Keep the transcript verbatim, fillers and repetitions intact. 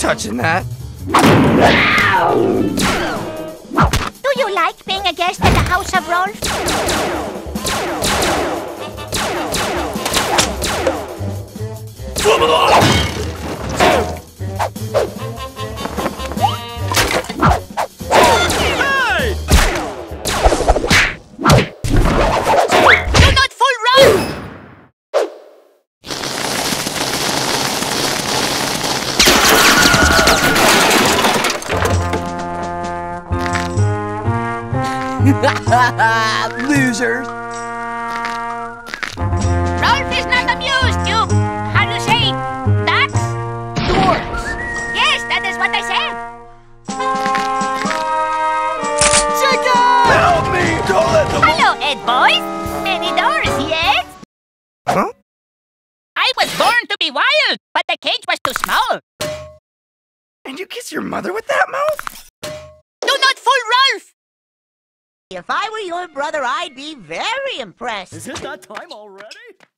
touching that. Do you like being a guest at the house of Rolf? Hey! Do not fool Rolf! Losers. Rolf is not amused, you... How do you say? Ducks? Doors. Yes, that is what I said. Chicken! Help me! Don't let them... Hello, Ed boys. Any doors yet? Huh? I was born to be wild, but the cage was too small. And you kiss your mother with that mouth? Do not fool Rolf! If I were your brother, I'd be very impressed. Is it that time already?